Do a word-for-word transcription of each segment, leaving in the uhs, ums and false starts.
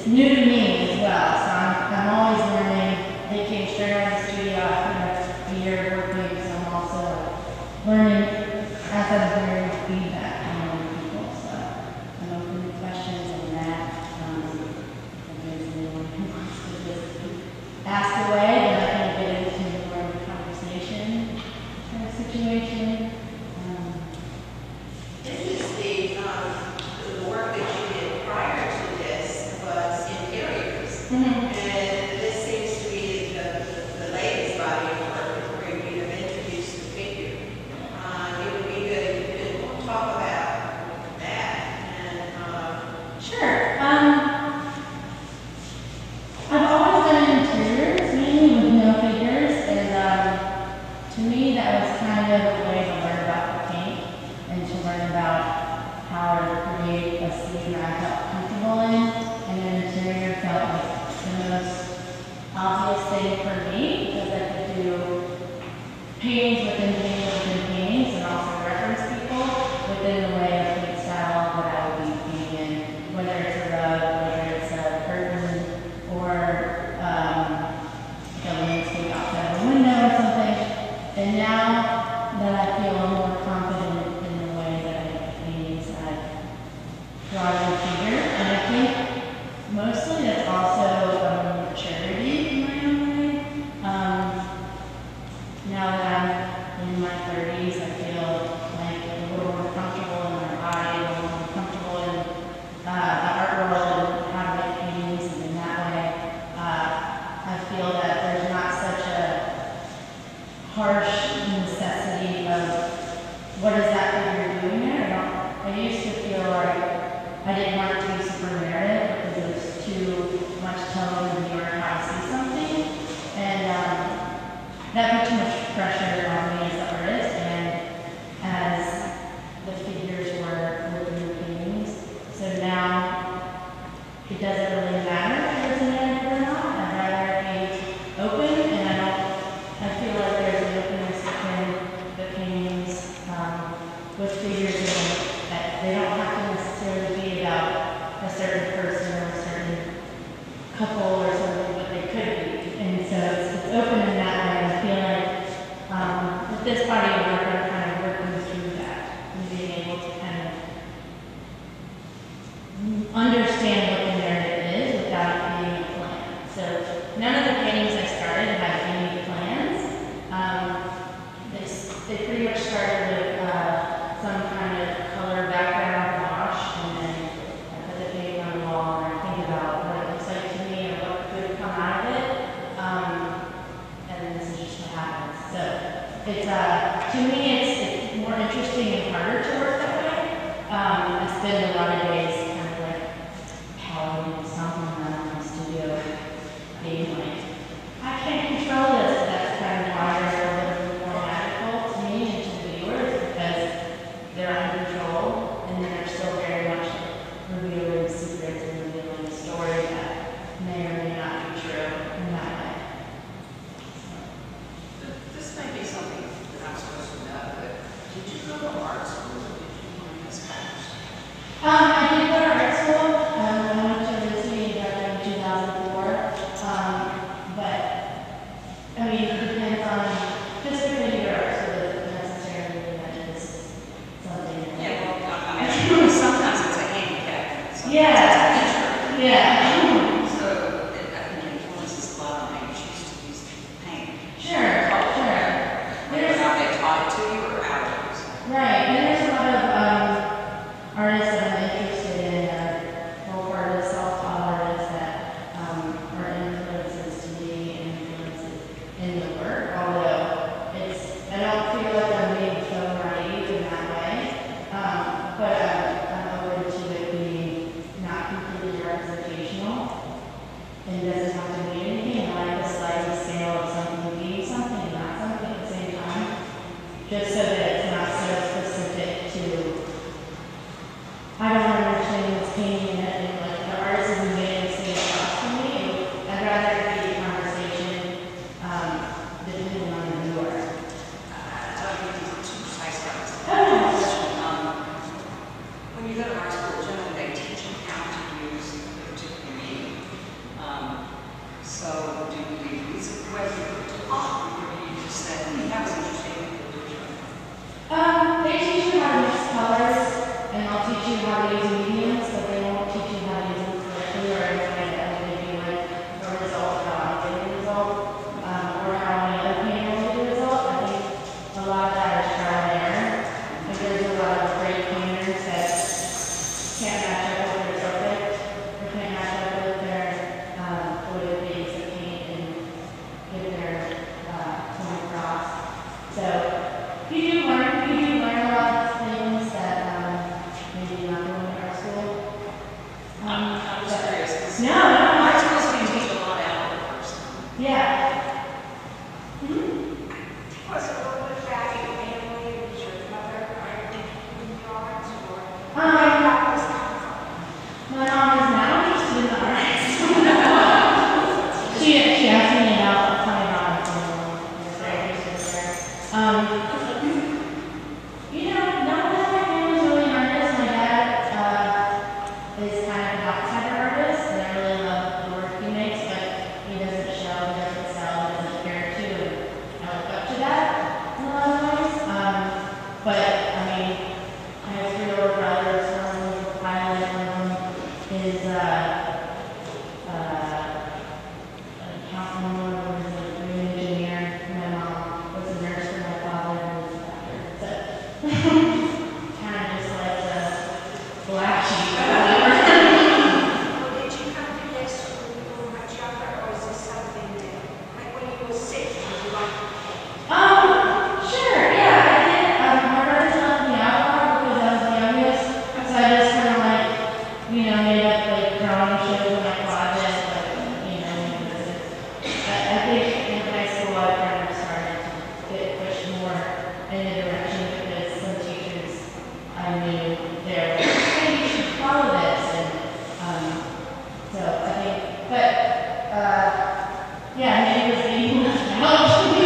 new to me as well. So I'm, I'm always learning. They came straight out of the studio after a year working, so I'm also learning as I'm hearing feedback from other people. So I'm open to questions on that. Um, if there's anyone who wants to just ask away, then I can get into more of a conversation kind of situation. Um, This is the, um, the work that you did prior to this was interiors. mm-hmm. And this seems to be the, the, the latest body of work where you have introduced the figure. Uh, it would be good if you could talk about that. And, uh, Sure. Um, I've always done interiors, mainly with no figures, and um, to me that was kind of a way to learn about the paint and to learn about how to create a scene that I felt comfortable in, and an interior felt like the most obvious thing for me because I could do paintings within paintings within paintings and also reference people within the way of paint style that I would be painting in, whether it's a rug, whether it's a curtain, or um, like a landscape outside of a window or something. And now that I feel more confident in the way that I make paintings, I draw a figure. And I think mostly that's also um, maturity in my own way. Um, now that I'm in my thirties, I feel like a little more comfortable in my body, a little more comfortable in uh, the art world and how to make paintings, and in that way, uh, I feel that there's not such a harsh necessity of what is that figure doing there. I, don't, I used to feel like I didn't want it to be super narrative because it was too much telling the viewer how to see something, and um, that put too much pressure on me as an artist and as the figures were within the paintings. So now it doesn't really matter if there's a narrative or not. I'd rather paint open, and I don't. I feel like there's an openness within the paintings um, with figures in them that they don't have to necessarily be about a certain person or a certain couple or something, but they could be. And so it's, it's open in that way. I feel like um, with this body of work, I'm kind of working through that and being able to kind of understand what the narrative is without it being a plan. So none of the paintings I started had any plans. Um, they, s- they pretty much started with uh, some kind of color background wash, and then I put the painting on the wall and I think about what it looks like to me or what uh, yeah, maybe it was being left out.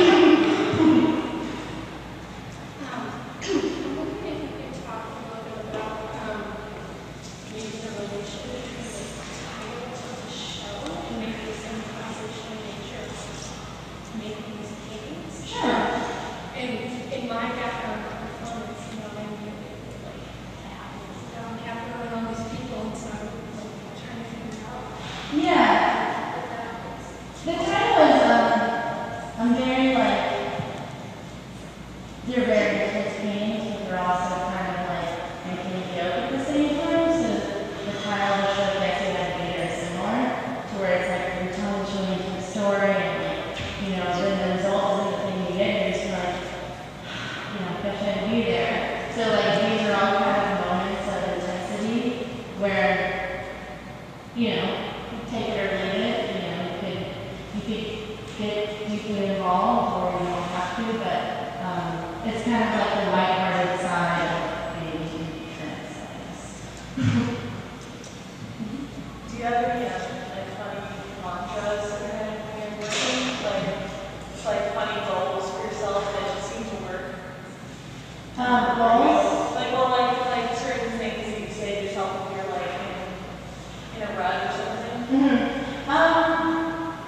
Um, I'm wondering if you could talk a little bit about um, maybe the relationship between the title of the show and maybe the symbolization nature of making these paintings. Sure. And in my background of performance, you know, I knew like that was down capital and all these people, and so I'm like, trying to figure out Yeah. what that is. The title is, um, I'm very like, they're very intense paintings, but they're also kind of like making a joke at the same time. So the title of the show gets it and be very similar to where it's like you're telling children a story and like, you know, then the result isn't the thing you get, you're just like, you know, fish and be there. So like these are all kind of moments of intensity where, you know, take it or leave it, you know, you could you could get deeply involved or you don't have to, but um, it's kind of like the lighthearted side of being intense, I guess. Do you have any uh, like funny mantras that you're kind of when you're working? Like, just like funny goals for yourself that just seem to work? Um, goals? Like, well, like, like certain things that you say to yourself when you're like in, in a rut or something? Mm-hmm. Um,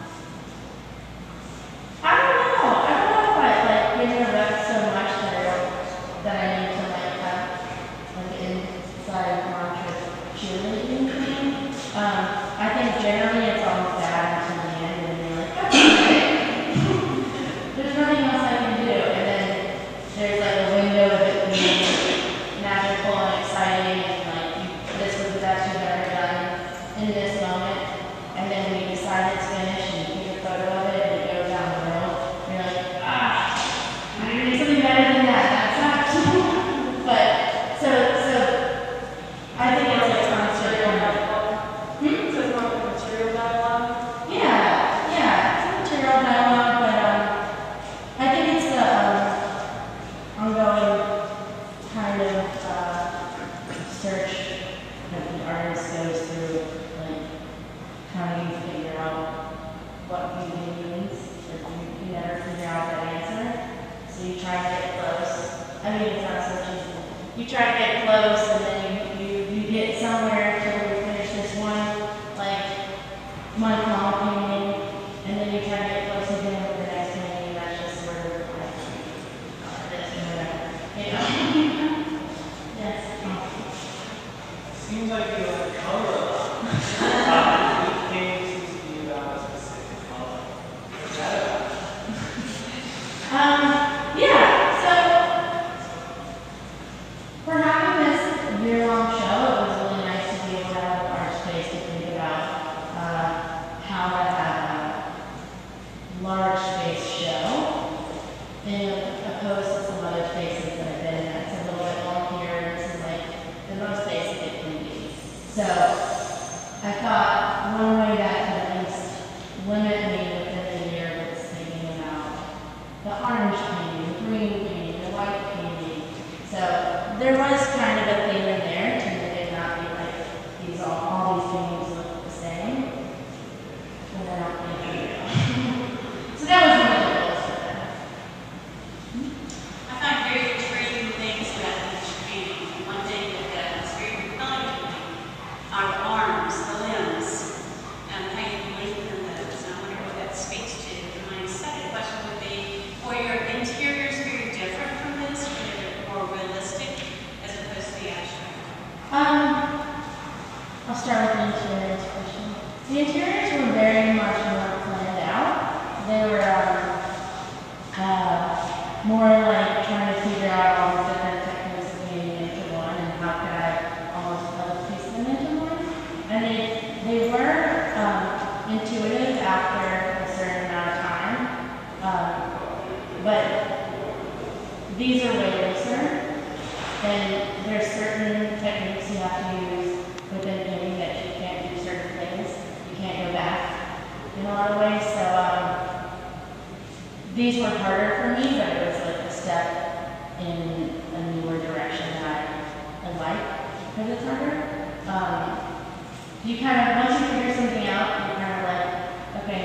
I don't know. I don't know if I like get in a rut so much that I don't, that I need to like have like an inside mantra cheerleading thing. Um, I think generally it's almost bad until the end and you're like, okay, there's nothing else I can do. And then there's like a window of it being magical and exciting and like you, this was the best you've ever done in this moment. And then when you decide it's finished and you take a photo of it and it goes down the road, you're like, ah, I need something better than that. That sucks. But so so I think it's like constant. Hmm? So it's more like a material dialogue? Yeah, yeah, it's a material dialogue, but um, I think it's the um, ongoing kind of uh, search that the artist goes through, like how do you figure out what beauty means, or you, you never figure out that answer, so you try to get close. I mean, it's not so cheesy. You try to get close, and then you, you, you get somewhere till you finish this one, like, one small painting, and then you try to get close again with the next painting, and that's just sort of like, uh, this and whatever, you know? Yes. Seems like you like color a lot. Each painting seems to be about a specific color. What's that about? Um, yeah, so for having this year-long show, it was really nice to be able to have an art space to think about uh, how to have a large space show, in opposed to some other spaces that I've been in that's a little bit bulkier. This is like the most basic it can be. So I thought one way that could at least limit me within the year was thinking about the orange painting, the green painting, the white painting. So there was kind of a thing in there to make it not be like these all, all these paintings look the same. And then I'll paint it. So that was one of the goals for that. I find very intriguing things about each painting. One thing that uh, is very compelling to me are the arms, the limbs, and how you lengthen those. And I wonder what that speaks to. And my second question would be, were your interiors very different from this? Were they more realistic as opposed to the abstract? Um, I'll start with the interiors question. The interiors were very much more planned out. They were um, uh, more like trying to figure out all the different techniques of painting into one and how could I almost like piece them into one. And they they were um, intuitive after a certain amount of time, um, but these are way looser. And there's certain techniques you have to use within painting that you can't do certain things. You can't go back in a lot of ways. So um, these were harder for me, but it was like a step in a newer direction that I, I like because it's harder. Um, you kind of, once you figure something out, you're kind of like, okay,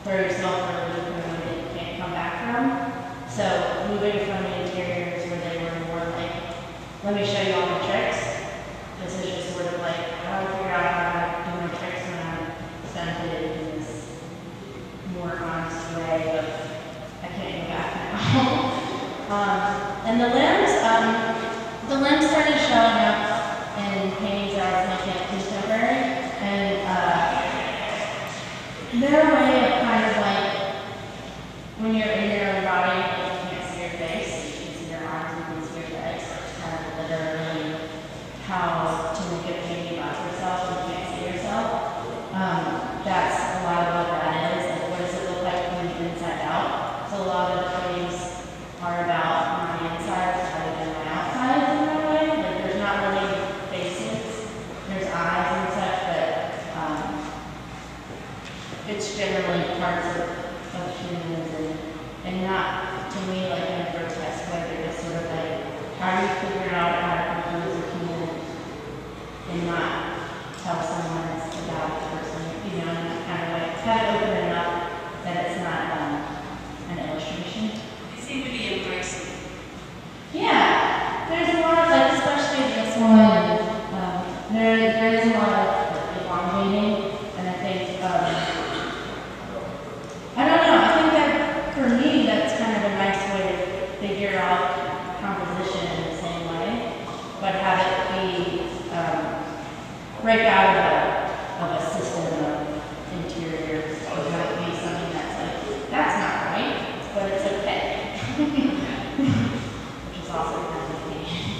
throw yourself for a loop and you can't come back from. So moving from the interiors where they were more like, let me show you all the tricks. This is just sort of like how to figure out how to do my tricks when I'm stunted in this more honest way of I can't go back now. um, and the limbs, um, the limbs started showing up in paintings that I was making contemporary, and uh, they're a way of kind of like when you're in your own body, you can't see your face, you can see your arms, you can see your legs. It's kind of literally how to make a painting about yourself when you can't see yourself. Um, that's a lot of what that is. Like, what does it look like when you're inside out? So a lot of the paintings are about my insides rather than my outsides in that way. Like, there's not really faces, there's eyes and such, but um, it's generally parts of, of humans and, and not, to me, like in a grotesque way. They're just sort of like, how do you figure out how to compose a human and not tell someone it's about the person, you know, and kind of like, kind of open it up that it's not um, an illustration. They seem to be embracing. Yeah, there's a lot of, like, especially this one, um, there, there is a lot of elongating, and I think, um, I don't know, I think that for me, that's kind of a nice way to figure out composition in the same way, but have it be, um, break out of a, of a system of interiors, or have it be something that's like, that's not right, but it's okay. Which is also kind of neat.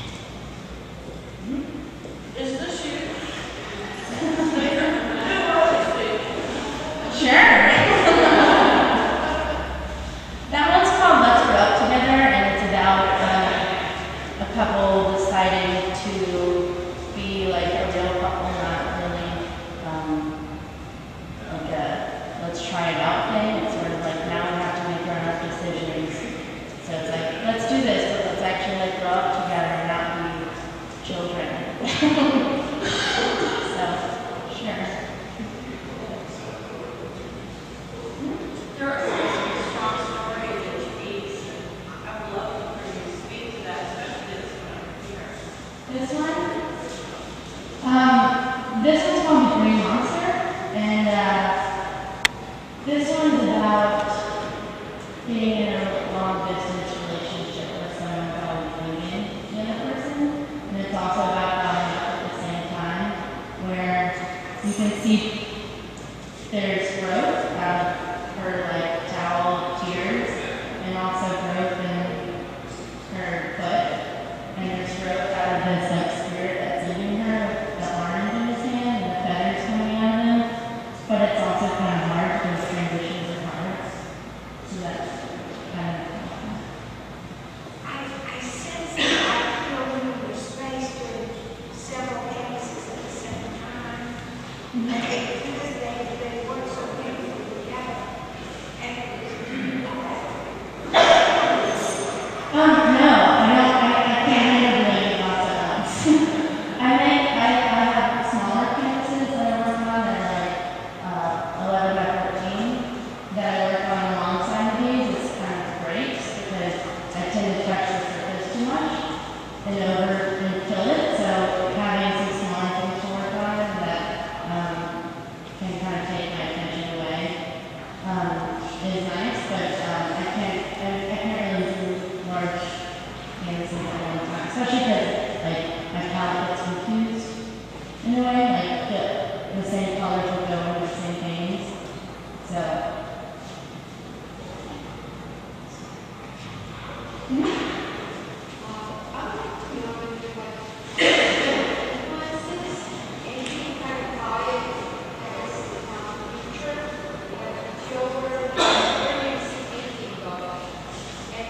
Is this you? Sure. That one's called Let's Grow Up Together, and it's about uh, a couple deciding to be like a real couple, not really um, like a let's try it out thing. It's sort of like now we have to make grown-up decisions. So it's like, let's do this, but let's actually like grow up together and not be children. So, sure. There are some strong stories and speaks. I would love for you to speak to that, especially this one over here. This one? Um, this one's called The Green Monster, and uh, this one's about being in a long distance relationship with someone probably leaving the other person, and it's also about growing up at the same time, where you can see there's growth out of her like towel of tears, and also growth in her foot, and there's growth out of this like spirit that's leaving her, with the orange in his hand and the feathers coming out of him. But it's also kind of hard because transitions are hard. So that's kind of I, I sense that I feel in your space with several cases at the same time. And it, because they, they work so beautifully together. And Um, no, I don't, I, I can't handle doing lots at once. I make, I, I have smaller canvases that I work on that are like, uh, eleven by fourteen that I work on alongside of these. It's kind of breaks because I tend to touch the surface too much and over and kill it. So having some smaller things to work on that, um, can kind of take my attention away, um, is nice, but, um, I can't, I, I can't really do large canvases at one time, especially because like my palette gets confused in a way, like the, the same colors will go in the same paintings. So mhm. I would like to know what influences any kind of diet as um, future, whether children, where do you see thinking going? And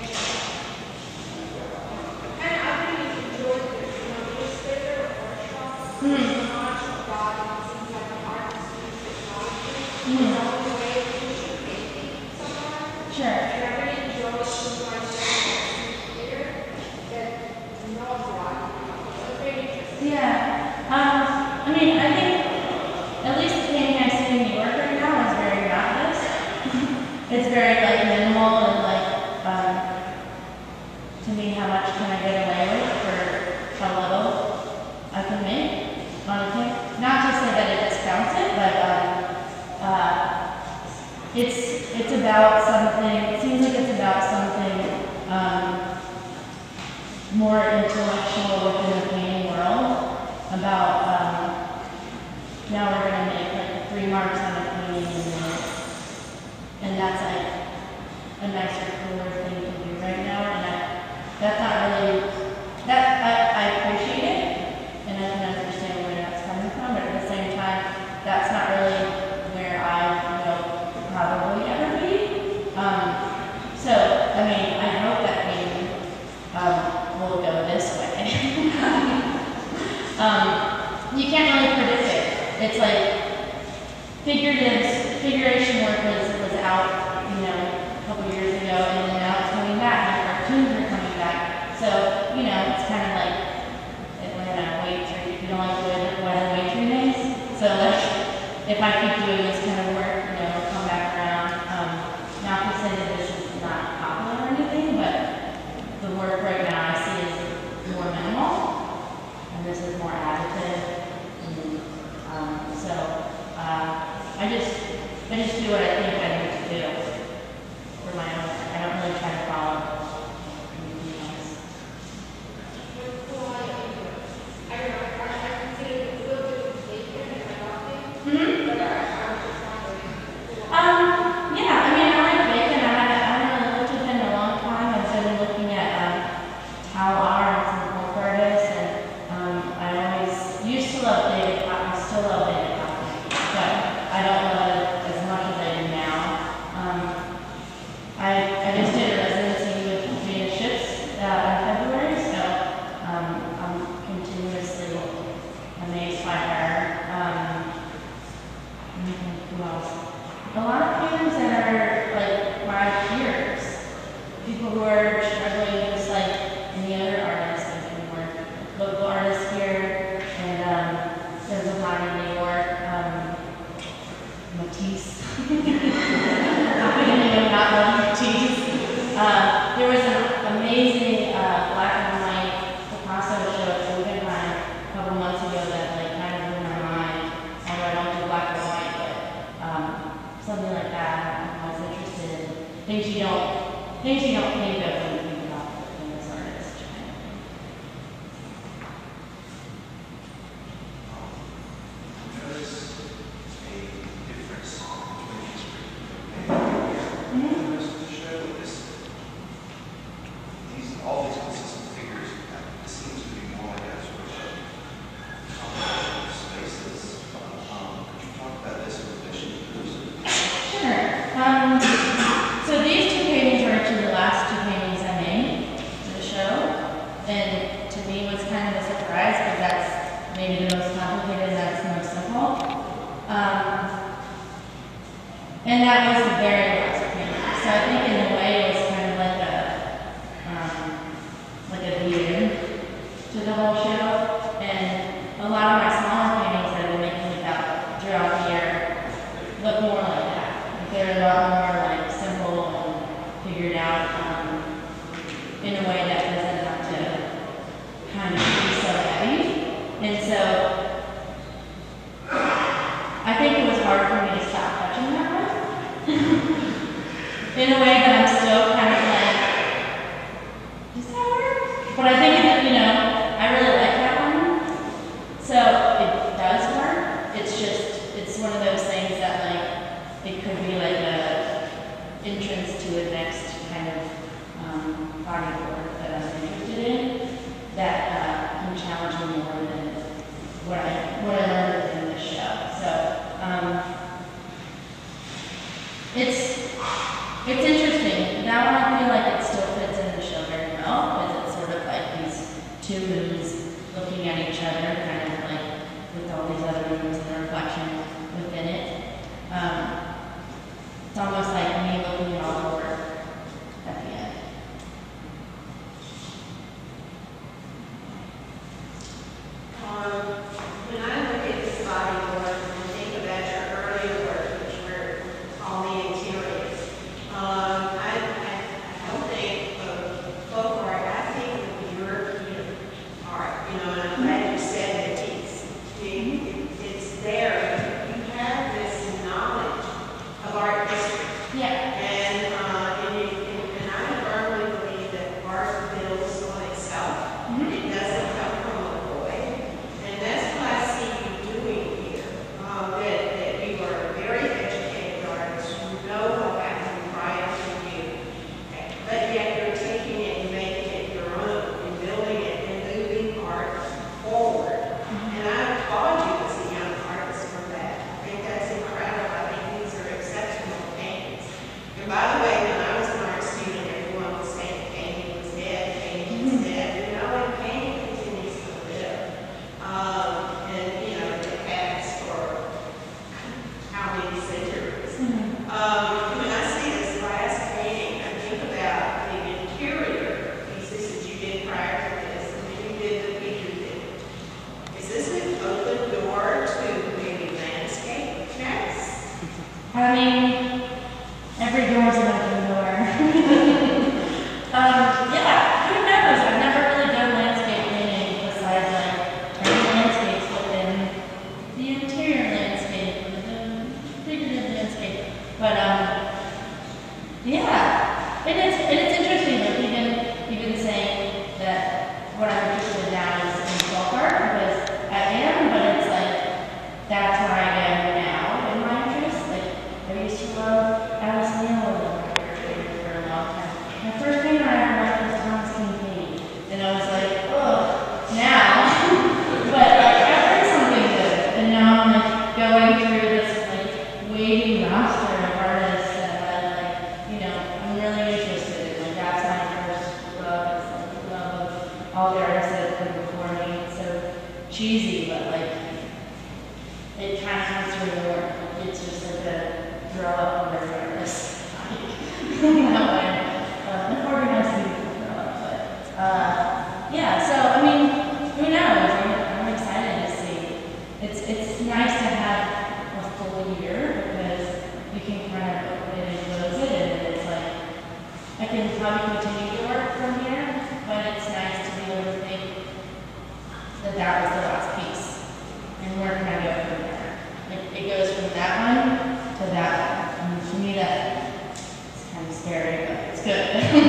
kind of, I really enjoyed the, you know, illustrator workshops. Mhm. So much about it seems like an artist uses technology. Mhm. The only way of future painting someone. Sure. And I really enjoy seeing myself here that no black. It's very interesting. Yeah. Um, I mean, I think at least the painting I'm seeing in New York right now is very not this. it's very like minimal and like, um, to me, how much can I get away with for how little I can make on a cake? Not to say that it discounts it, but um, uh, it's it's about something. It seems like it's about something um, more intellectual within the painting world. About um, now we're going to make like three marks on a painting, and, and that's like a nicer, cooler thing to do right now. And I, that's not really that I, I appreciate it, and I can understand where that's coming from. But at the same time, that's not really where I will probably ever be. Um, so I mean, I hope that maybe um, will go this way. um, you can't really predict it. It's like figurative figuration work was was out, you know, a couple years ago, and then now it's coming back. And cartoons are coming back. So you know, it's kind of like Atlanta weight training. You don't like weather, weather weight trainings. So like, if I keep doing this kind of work, you know, it'll come back around. Um, not to say that this is not popular or anything, but the work right now I see is more minimal, and this is more additive. And, um, so uh, I just I just do what I think I need to do for my own work. I don't really try to follow anything else. Mm-hmm. Um, yeah, I mean, I like bacon. I haven't, I haven't really looked at it in a long time. I've been looking at um, towel art and some folk artists, and um, I always used to love David Cotton. I still love David Cotton, but I don't love it as much as I do now. Um, I, I just did a residency with Jada Ships uh, in February, so um, I'm continuously amazed by her. Um, who else? A lot of painters that are like my peers, people who are struggling just like any other artist that can work. Local artists here, and um, there's a lot in New York, um, Matisse. I didn't even not love Matisse. Uh, there was an amazing uh, black and white Picasso show at Guggenheim a couple months ago that like kind of blew my mind. Although I don't do black and white, but um, something like that. I was interested in things you don't things you don't think of when you think about a famous artist. Notice a difference between history and Mm-hmm. the rest of the show. This, these, all these consistent figures, this seems to be more like a sort of combination of spaces. Um, could you talk about this in relation to this? Sure. Um, so these two paintings were actually the last two paintings I made for the show, and to me was kind of a surprise because that's maybe the most complicated and that's the most simple. Um, and that was the very last painting. So I think in a way it was kind of like a um, like a lead-in to the whole show, and a lot of my smaller paintings that I've been making about throughout the year look more like that. Like they're a lot more like simple and figured out um, in a way that doesn't have to kind of be so heavy. And so I think it was hard for me to stop touching that one. In a way that I'm still kind of like, does that work? But I think that, you know, I really like that one. So it does work. It's just, it's one of those things that like, it could be like a entrance to a next kind of um, body of work that I'm interested in that uh, can challenge me more than what I what I learned within this show. So um, it's it's interesting. That one I feel like it still fits in the show very well because it's sort of like these two moons looking at each other, kind of like with all these other moons and the reflection within it. Um, it's almost like me looking at all the work at the end. Um, when I look at this body of work and think about your earlier work, which were all the interiors, Yeah, and it's and it's interesting. Like even even saying that what I'm interested in now is in folk art because I am, but it's like that's where I am now in my interest. Like I used to love Alice Neal was my favorite painter for a long time. My first painter I ever liked was Thomas King Painting, and I was like, oh, now. But like I heard something good, and now I'm like going through this like waiting roster of artists. All the artists that have come before me, it's so cheesy, but like it kind of comes through the work. It's just like a grow up with every artist. That way, uh, the organized people grow up, but uh, yeah. So I mean, who knows? I'm, I'm excited to see. It's it's nice to have a full year because you can kind of open it and close it, and it's like I can probably continue to work from here, but it's nice to be able to think that that was the last piece, and where can I go from there? It, it goes from that one to that one, and to me that it's kind of scary, but it's good.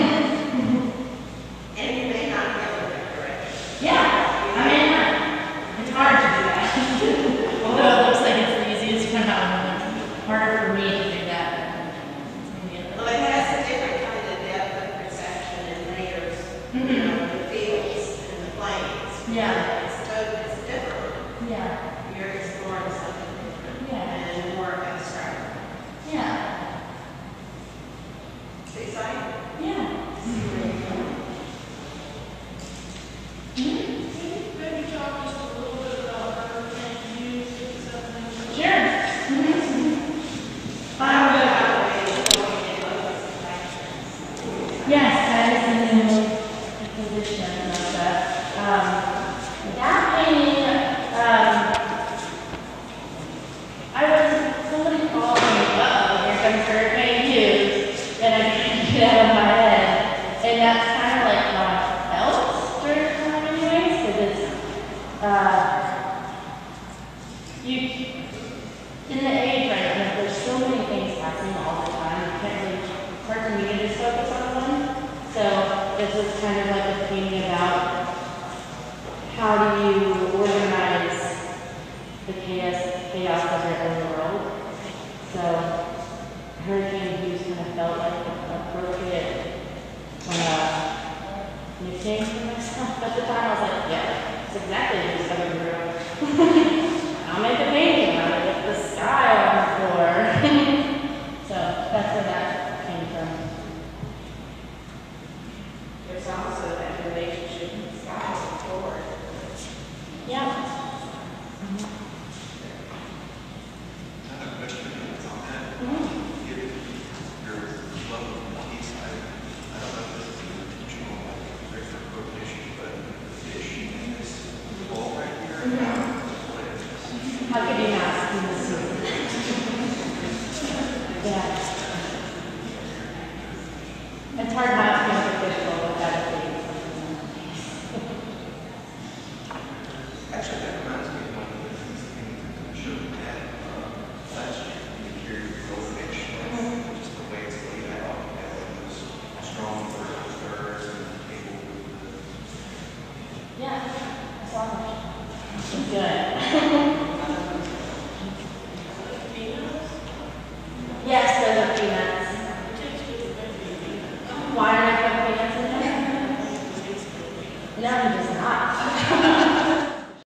And you may not go in that direction. Yeah, I mean, it's hard to do that. Although it looks like it's the easiest one out, it's harder for me to do that. Well, it has a different kind of depth of perception and layers, you know, the fields and the planes. Yeah. It's totally, it's different. Yeah. You're exploring something different. Yeah. And more abstract. Yeah. It's exciting. Yeah. Maybe talk just a little bit about Hurricane Hughes, if something. Sure. How Um, about the going in those yes, that is the new position of that. Um, that painting, um, I was, somebody called me, uh-oh, here comes Hurricane Hughes, and I couldn't get out of my head. And that's kind of like how I felt during the time anyways, because it's, uh, you, in the age right now, there's so many things happening all the time, you can't really, it's hard for me to just focus on one. So this was kind of like a painting about how do you organize the chaos, chaos of your own world. So Hurricane Hughes kind of felt like an appropriate uh, nickname for myself. At the time I was like, yeah, it's exactly what it's coming through. I'll make a painting out of it, the sky on the floor. So that's where that came from. There's also that relationship with the skies and forward. Yeah. I have a question on that. Mm-hmm. If your love of monkeys, I, I don't know if this is an intentional, like, very for quotation, but the fish in this bowl right here, Mm-hmm. what it is. How could you not see the sea? Yeah. It's hard not to make a visual without seeing something. Actually, that reminds me of one of the things that I showed Matt uh, last year. The interior of the fish, like, just the way it's laid out, you have like those strong vertical curves and the table with the. Yeah, I saw that. It's good. Yes,